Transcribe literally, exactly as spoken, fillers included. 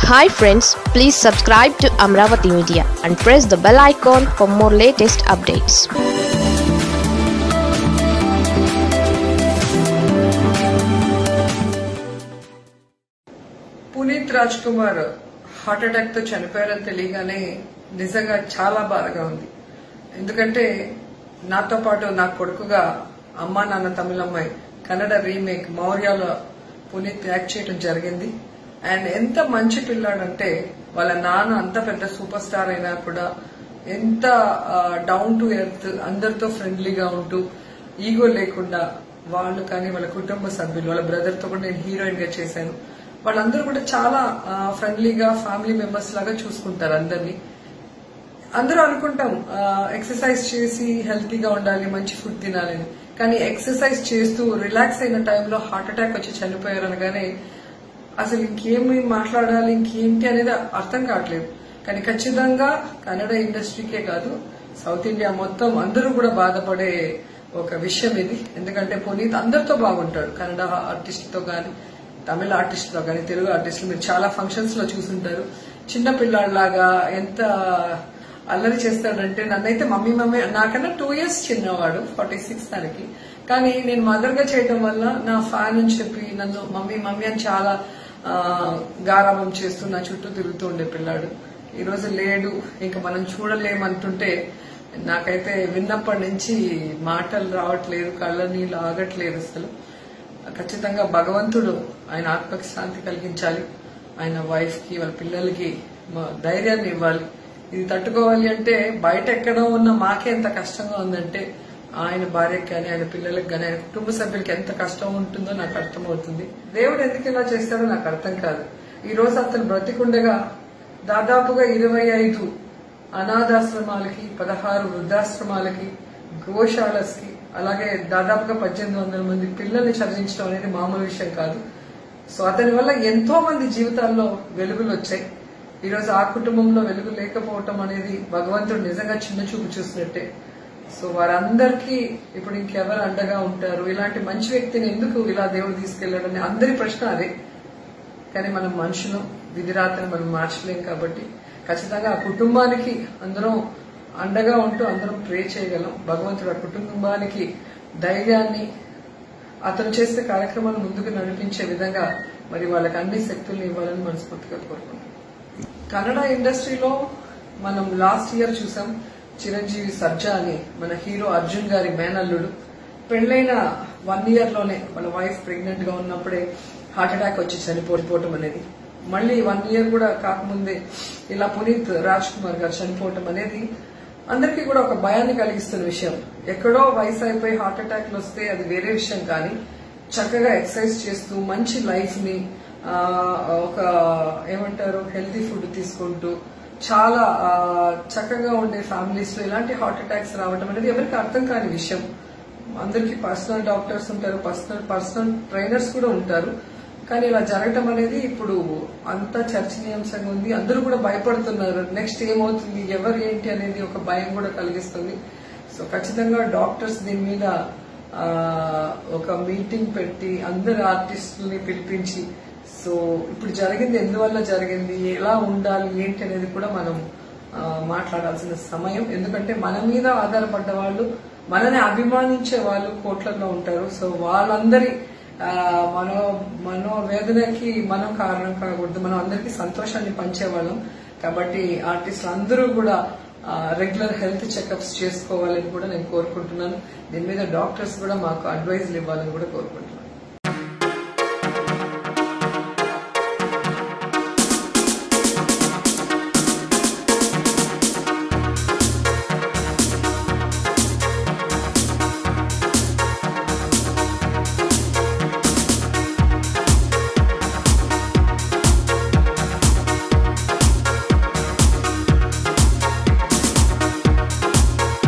Hi friends, please subscribe to Amravati Media and press the bell icon for more latest updates. Puneeth Raj Kumar heart attack తో చనిపోయారని తెలియగానే నిజంగా చాలా బాధగా ఉంది. ఎందుకంటే నాతో పాటు నా కొడుకుగా అమ్మా నాన్న తమిళమ్మాయి కన్నడ రీమేక్ మౌర్యాలో పునీత్ యాక్ట్ చేయడం జరిగింది. అండ్ ఎంత మంచి పిల్లాడంటే వాళ్ళ నాన్న అంత పెద్ద సూపర్ స్టార్ అయినా కూడా ఎంత డౌన్ టు ఎర్త్, అందరితో ఫ్రెండ్లీగా ఉంటూ ఈగో లేకుండా వాళ్ళు కానీ వాళ్ళ కుటుంబ సభ్యులు, వాళ్ళ బ్రదర్ తో కూడా నేను హీరోయిన్ గా చేశాను. వాళ్ళందరూ కూడా చాలా ఫ్రెండ్లీగా ఫ్యామిలీ మెంబర్స్ లాగా చూసుకుంటారు అందరినీ. అందరూ అనుకుంటాం ఎక్సర్సైజ్ చేసి హెల్తీగా ఉండాలి, మంచి ఫుడ్ తినాలని. కానీ ఎక్సర్సైజ్ చేస్తూ రిలాక్స్ అయిన టైంలో హార్ట్ అటాక్ వచ్చి చనిపోయారు అనగానే అసలు ఇంకేమి మాట్లాడాలి, ఇంకేంటి అనేది అర్థం కావట్లేదు. కానీ ఖచ్చితంగా కన్నడ ఇండస్ట్రీకే కాదు, సౌత్ ఇండియా మొత్తం అందరూ కూడా బాధపడే ఒక విషయం ఇది. ఎందుకంటే పునీత్ అందరితో బాగుంటాడు, కన్నడ ఆర్టిస్టులతో గాని, తమిళ ఆర్టిస్టులతో గాని, తెలుగు ఆర్టిస్టులు మీరు చాలా ఫంక్షన్స్ లో చూసుంటారు. చిన్న పిల్లాడిలాగా ఎంత అల్లరి చేస్తాడంటే, నన్నైతే మమ్మీ మమ్మీ నాకన్నా టూ ఇయర్స్ చిన్నవాడు, ఫార్టీ సిక్స్ తనకి. కానీ నేను మదర్ గా చేయడం వల్ల నా ఫ్యాన్ అని చెప్పి నన్ను మమ్మీ మమ్మీ అని చాలా గారాబం చేస్తూ నా చుట్టూ తిరుగుతూ ఉండే పిల్లాడు. ఈ రోజు లేడు, ఇంకా మనం చూడలేమంటుంటే నాకైతే విన్నప్పటి నుంచి మాటలు రావట్లేదు, కళ్ళ నీళ్ళు ఆగట్లేదు అసలు. ఖచ్చితంగా భగవంతుడు ఆయన ఆత్మకి శాంతి కలిగించాలి, ఆయన వైఫ్ కి వాళ్ళ పిల్లలకి ధైర్యాన్ని ఇవ్వాలి. ఇది తట్టుకోవాలి అంటే బయట ఎక్కడో ఉన్న మాకే ఎంత కష్టంగా ఉందంటే ఆయన భార్యకి కానీ, ఆయన పిల్లలకి కానీ, ఆయన కుటుంబ సభ్యులకి ఎంత కష్టం ఉంటుందో నాకు అర్థమవుతుంది. దేవుడు ఎందుకు ఇలా చేస్తాడో నాకు అర్థం కాదు. ఈ రోజు అతను బ్రతికుండగా దాదాపుగా ఇరవై ఐదు అనాథాశ్రమాలకి, పదహారు వృద్ధాశ్రమాలకి, గోశాలకి, అలాగే దాదాపుగా పద్దెనిమిది వందల మంది పిల్లల్ని చదివించడం అనేది మామూలు విషయం కాదు. సో అతని వల్ల ఎంతో మంది జీవితాల్లో వెలుగులు వచ్చాయి. ఈ రోజు ఆ కుటుంబంలో వెలుగు లేకపోవటం అనేది భగవంతుడు నిజంగా చిన్న చూపు చూసినట్టే. సో వారందరికీ ఇప్పుడు ఇంకెవరు అండగా ఉంటారు? ఇలాంటి మంచి వ్యక్తిని ఎందుకు ఇలా దేవుడు తీసుకెళ్లాడని అందరి ప్రశ్న అదే. కానీ మనం మనుషులు, విధిరాతను మనం మార్చలేం. కాబట్టి ఖచ్చితంగా ఆ కుటుంబానికి అందరం అండగా ఉంటూ అందరం ప్రే చేయగలం. భగవంతుడు ఆ కుటుంబానికి ధైర్యాన్ని, అతను చేసే కార్యక్రమాలు ముందుకు నడిపించే విధంగా మరి వాళ్ళకి అన్ని శక్తుల్ని ఇవ్వాలని మనస్ఫూర్తిగా కోరుకుంటున్నాం. కన్నడ ఇండస్ట్రీలో మనం లాస్ట్ ఇయర్ చూసాం, చిరంజీవి సర్జా అని మన హీరో అర్జున్ గారి మేనల్లుడు పెళ్లైన వన్ ఇయర్ లోనే వాళ్ళ వైఫ్ ప్రెగ్నెంట్ గా ఉన్నప్పుడే హార్ట్ అటాక్ వచ్చి చనిపోవటం అనేది, మళ్ళీ వన్ ఇయర్ కూడా కాకముందే ఇలా పునీత్ రాజ్ కుమార్ గారు చనిపోవటం అనేది అందరికీ కూడా ఒక భయాన్ని కలిగిస్తున్న విషయం. ఎక్కడో వయసు అయిపోయి హార్ట్ అటాక్లు వస్తే అది వేరే విషయం. కానీ చక్కగా ఎక్సర్సైజ్ చేస్తూ మంచి లైఫ్ ని, ఒక ఏమంటారు హెల్తీ ఫుడ్ తీసుకుంటూ చాలా చక్కగా ఉండే ఫ్యామిలీస్ లో ఇలాంటి హార్ట్ అటాక్స్ రావడం అనేది ఎవరికి అర్థం కాని విషయం. అందరికి పర్సనల్ డాక్టర్స్ ఉంటారు, పర్సనల్ పర్సనల్ ట్రైనర్స్ కూడా ఉంటారు. కానీ ఇలా జరగటం అనేది ఇప్పుడు అంతా చర్చనీయాంశంగా ఉంది. అందరూ కూడా భయపడుతున్నారు, నెక్స్ట్ ఏమవుతుంది, ఎవరు ఏంటి అనేది ఒక భయం కూడా కలిగిస్తుంది. సో ఖచ్చితంగా డాక్టర్స్ దీని మీద ఒక మీటింగ్ పెట్టి అందరు ఆర్టిస్టుల్ని పిలిపించి, సో ఇప్పుడు జరిగింది ఎందువల్ల జరిగింది, ఎలా ఉండాలి ఏంటి అనేది కూడా మనం మాట్లాడాల్సిన సమయం. ఎందుకంటే మన మీద ఆధారపడ్డ వాళ్ళు, మనని అభిమానించే వాళ్ళు కోట్లలో ఉంటారు. సో వాళ్ళందరి మనో మనోవేదనకి మనం కారణం కాకూడదు, మనం అందరికీ సంతోషాన్ని పంచేవాళ్ళం. కాబట్టి ఆర్టిస్టులు అందరూ కూడా రెగ్యులర్ హెల్త్ చెకప్స్ చేసుకోవాలని కూడా నేను కోరుకుంటున్నాను. దీని మీద డాక్టర్స్ కూడా మాకు అడ్వైజ్లు ఇవ్వాలని కూడా కోరుకుంటున్నాను.